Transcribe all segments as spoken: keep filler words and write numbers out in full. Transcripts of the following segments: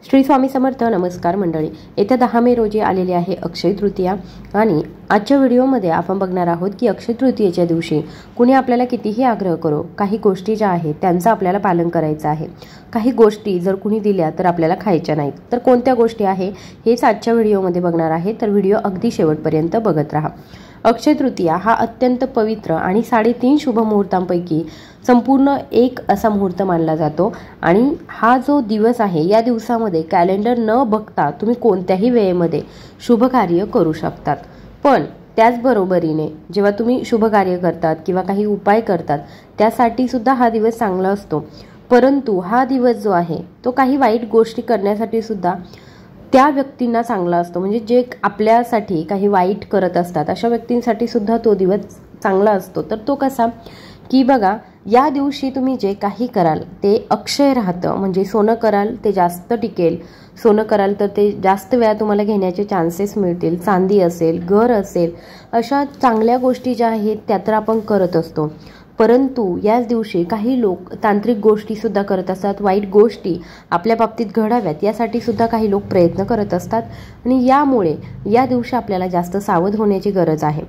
श्री स्वामी समर्थ. नमस्कार मंडळी. येत्या दहा मे रोजी आलेली आहे अक्षय तृतीया आणि आजच्या व्हिडिओमध्ये आपण बघणार आहोत की अक्षय तृतीयेच्या दिवशी कुणी आपल्याला कितीही आग्रह करो, काही गोष्टी ज्या आहेत त्यांचं आपल्याला पालन करायचं आहे. काही गोष्टी जर कुणी दिल्या तर आपल्याला खायच्या नाहीत. तर कोणत्या गोष्टी आहे हेच आजच्या व्हिडिओमध्ये बघणार आहे. तर व्हिडिओ अगदी शेवटपर्यंत बघत राहा. अक्षय तृतीया हा अत्यंत पवित्र आणि साडेतीन शुभ मुहूर्तांपैकी संपूर्ण एक असा मुहूर्त मानला जातो आणि हा जो दिवस आहे या दिवसामध्ये कॅलेंडर न बघता तुम्ही कोणत्याही वेळेमध्ये शुभ कार्य करू शकतात. पण त्याचबरोबरीने जेव्हा तुम्ही शुभ कार्य करतात किंवा काही उपाय करतात त्यासाठी सुद्धा हा दिवस चांगला असतो. परंतु हा दिवस जो आहे तो काही वाईट गोष्टी करण्यासाठी सुद्धा त्या व्यक्तींना चांगला असतो. म्हणजे जे आपल्यासाठी काही वाईट करत असतात अशा व्यक्तींसाठी सुद्धा तो दिवस चांगला असतो. तर तो कसा की बघा, या दिवशी तुम्ही जे काही कराल ते अक्षय राहतं. म्हणजे सोनं कराल ते जास्त टिकेल, सोनं कराल तर ते जास्त वेळा तुम्हाला घेण्याचे चान्सेस मिळतील. चांदी असेल, घर असेल, अशा चांगल्या गोष्टी ज्या आहेत त्या तर आपण करत असतो. परंतु याच दिवशी काही लोक तांत्रिक गोष्टीसुद्धा करत असतात. वाईट गोष्टी आपल्या बाबतीत घडाव्यात यासाठी सुद्धा काही लोक प्रयत्न करत असतात आणि यामुळे या दिवशी आपल्याला जास्त सावध होण्याची गरज आहे.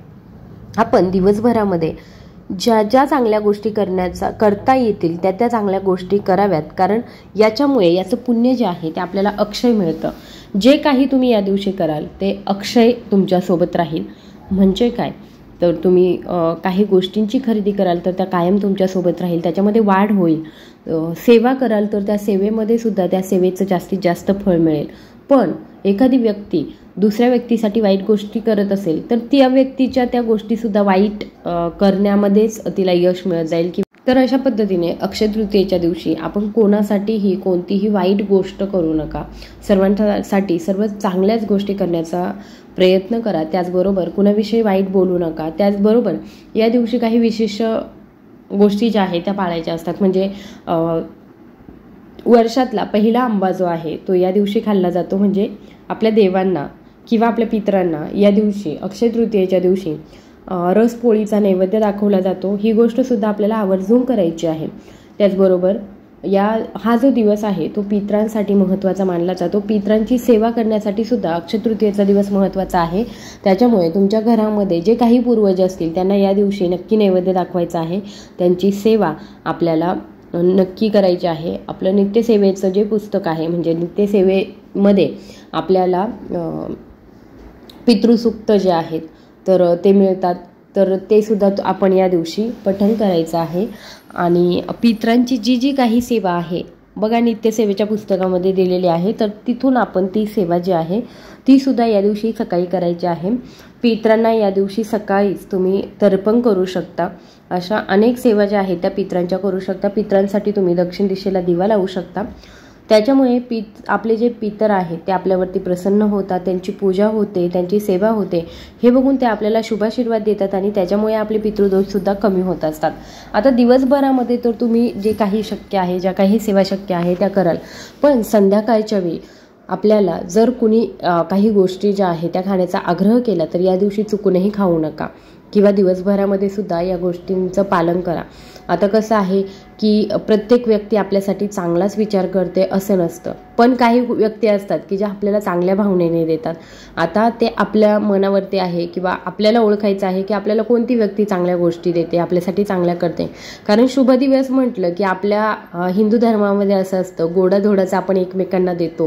आपण दिवसभरामध्ये ज्या ज्या चांगल्या गोष्टी करण्याचा करता येतील त्या त्या चांगल्या गोष्टी कराव्यात. कारण याच्यामुळे याचं पुण्य जे आहे ते आपल्याला अक्षय मिळतं. जे काही तुम्ही या दिवशी कराल ते अक्षय तुमच्यासोबत राहील. म्हणजे काय तर तुम्ही काही गोष्टींची खरेदी कराल तर त्या कायम तुमच्यासोबत राहील, त्याच्यामध्ये वाढ होईल. सेवा कराल तर त्या सेवेमध्ये सुद्धा त्या सेवेचं जास्तीत जास्त फळ मिळेल. पण एखादी व्यक्ती दुसऱ्या व्यक्तीसाठी वाईट गोष्टी करत असेल तर त्या व्यक्तीच्या त्या गोष्टीसुद्धा वाईट करण्यामध्येच तिला यश मिळत जाईल. की तर अशा पद्धतीने अक्षय तृतीयेच्या दिवशी आपण कोणासाठीही कोणतीही वाईट गोष्ट करू नका. सर्वांसाठी सर्व चांगल्याच गोष्टी करण्याचा प्रयत्न करा. त्याचबरोबर कुणाविषयी वाईट बोलू नका. त्याचबरोबर या दिवशी काही विशेष गोष्टी ज्या आहेत त्या पाळायच्या असतात. म्हणजे वर्षातला पहिला आंबा जो आहे तो या दिवशी खाल्ला जातो. म्हणजे आपल्या देवांना किंवा आपल्या पितरांना या दिवशी अक्षय तृतीयेच्या दिवशी रसपोळीचा नैवेद्य दाखवला जातो. ही गोष्टसुद्धा आपल्याला आवर्जून करायची आहे. त्याचबरोबर या हा जो दिवस आहे तो पितरांसाठी महत्त्वाचा मानला जातो. पितरांची सेवा करण्यासाठी सुद्धा अक्षय तृतीयेचा दिवस महत्त्वाचा आहे. त्याच्यामुळे तुमच्या घरामध्ये जे काही पूर्वज असतील त्यांना या दिवशी नक्की नैवेद्य दाखवायचा आहे. त्यांची सेवा आपल्याला नक्की करायची आहे. आपलं नित्यसेवेचं जे पुस्तक आहे म्हणजे नित्यसेवेमध्ये आपल्याला पितृसूक्त जे आहेत तर ते मिळतात. तर ते सुद्धा आपण या दिवशी पठण करायचं आहे. आणि पितरांची जी जी काही सेवा आहे बघा नित्यसेवेच्या पुस्तकामध्ये दिलेली आहे, तर तिथून आपण ती सेवा जी आहे ती सुद्धा या दिवशी सकाळी करायची आहे. पितरांना या दिवशी सकाळीच तुम्ही तर्पण करू शकता. अशा अनेक सेवा ज्या आहेत त्या पितरांच्या करू शकता. पितरांसाठी तुम्ही दक्षिण दिशेला दिवा लावू शकता. त्याच्यामुळे पित आपले जे पितर आहेत ते आपल्यावरती प्रसन्न होतात, त्यांची पूजा होते, त्यांची सेवा होते. हे बघून ते आपल्याला शुभाशीर्वाद देतात आणि त्याच्यामुळे आपले पितृदोषसुद्धा कमी होत असतात. आता दिवसभरामध्ये तर तुम्ही जे काही शक्य आहे, ज्या काही सेवा शक्य आहे त्या कराल. पण संध्याकाळच्या वेळी आपल्याला जर कुणी काही गोष्टी ज्या आहेत त्या खाण्याचा आग्रह केला तर या दिवशी चुकूनही खाऊ नका किंवा दिवसभरामध्ये सुद्धा या गोष्टींचं पालन करा. आता कसं आहे की प्रत्येक व्यक्ती आपल्यासाठी चांगलाच विचार करते असं नसतं. पण काही व्यक्ती असतात की ज्या आपल्याला चांगल्या भावनेने देतात. आता ते आपल्या मनावरती आहे किंवा आपल्याला ओळखायचं आहे की आपल्याला कोणती व्यक्ती चांगल्या गोष्टी देते, आपल्यासाठी चांगल्या करते. कारण शुभ दिवस म्हटलं की आपल्या हिंदू धर्मामध्ये असं असतं गोडाधोडाचं आपण एकमेकांना देतो,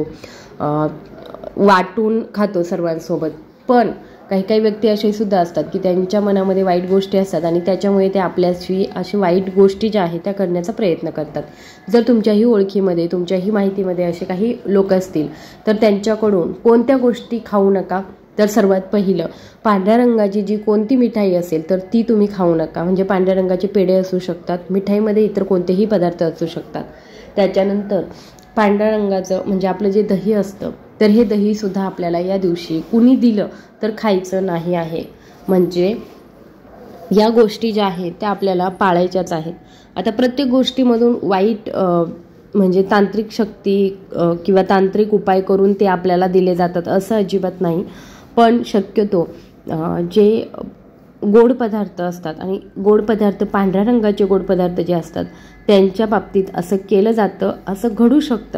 वाटून खातो सर्वांसोबत. पण काही काही व्यक्ती असे सुद्धा असतात की त्यांच्या मनामध्ये वाईट गोष्टी असतात आणि त्याच्यामुळे ते आपल्याशी अशी वाईट गोष्टी ज्या आहेत त्या करण्याचा प्रयत्न करतात. जर तुमच्याही ओळखीमध्ये तुमच्याही माहितीमध्ये असे काही लोक असतील तर त्यांच्याकडून कोणत्या गोष्टी खाऊ नका. तर सर्वात पहिलं पांढऱ्या रंगाची जी कोणती मिठाई असेल तर ती तुम्ही खाऊ नका. म्हणजे पांढऱ्या रंगाचे पेढे असू शकतात, मिठाईमध्ये इतर कोणतेही पदार्थ असू शकतात. त्याच्यानंतर पांढऱ्या रंगाचं म्हणजे आपलं जे दही असतं तर हे दहीसुद्धा आपल्याला या दिवशी कुणी दिलं तर खायचं नाही आहे. म्हणजे या गोष्टी ज्या आहेत त्या आपल्याला पाळायच्याच आहेत. आता प्रत्येक गोष्टीमधून वाईट म्हणजे तांत्रिक शक्ती किंवा तांत्रिक उपाय करून ते आपल्याला दिले जातात असं अजिबात नाही. पण शक्यतो जे गोड पदार्थ असतात आणि गोड पदार्थ पांढऱ्या रंगाचे गोड पदार्थ जे असतात त्यांच्या बाबतीत असं केलं जातं, असं घडू शकतं.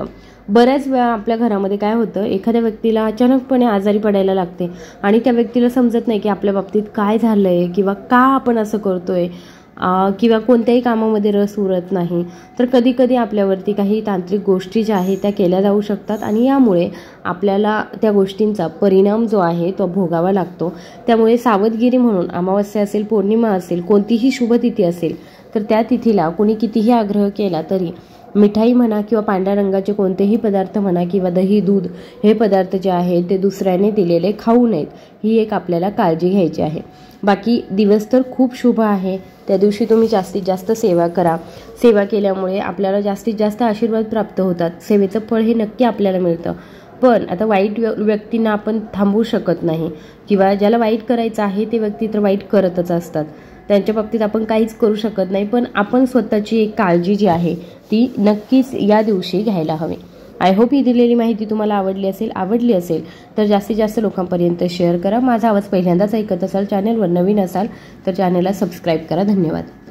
बऱ्याच वेळा आपल्या घरामध्ये काय होतं, एखाद्या व्यक्तीला अचानकपणे आजारी पडायला लागते आणि त्या व्यक्तीला समजत नाही की आपल्या बाबतीत काय झालं आहे किंवा का आपण असं करतो आहे किंवा कोणत्याही कामामध्ये रस उरत नाही. तर कधी कधी आपल्यावरती काही तांत्रिक गोष्टी ज्या आहेत त्या केल्या जाऊ शकतात आणि यामुळे आपल्याला त्या गोष्टींचा परिणाम जो आहे तो भोगावा लागतो. त्यामुळे सावधगिरी म्हणून अमावस्या असेल, पौर्णिमा असेल, कोणतीही शुभतिथी असेल तर त्या तिथीला कोणी कितीही आग्रह केला तरी मिठाई म्हणा किंवा पांढऱ्या रंगाचे कोणतेही पदार्थ म्हणा किंवा दही दूध हे पदार्थ जे आहेत ते दुसऱ्याने दिलेले खाऊ नयेत, ही एक आपल्याला काळजी घ्यायची आहे. बाकी दिवस तर खूप शुभ आहे. त्या दिवशी तुम्ही जास्तीत जास्त सेवा करा. सेवा केल्यामुळे आपल्याला जास्तीत जास्त आशीर्वाद प्राप्त होतात. सेवेचं फळ हे नक्की आपल्याला मिळतं. पण आता वाईट व्यक्तींना आपण थांबवू शकत नाही किंवा ज्याला वाईट करायचं आहे ते व्यक्ती तर वाईट करतच असतात. त्यांच्या बाबतीत आपण काहीच करू शकत नाही. पण आपण स्वतःची एक काळजी जी आहे ती नक्कीच या दिवशी घ्यायला हवी. आय होप ही दिलेली माहिती तुम्हाला आवडली असेल. आवडली असेल तर जास्तीत जास्त लोकांपर्यंत शेअर करा. माझा आवाज पहिल्यांदाच ऐकत असाल, चॅनलवर नवीन असाल तर चॅनलला सबस्क्राईब करा. धन्यवाद.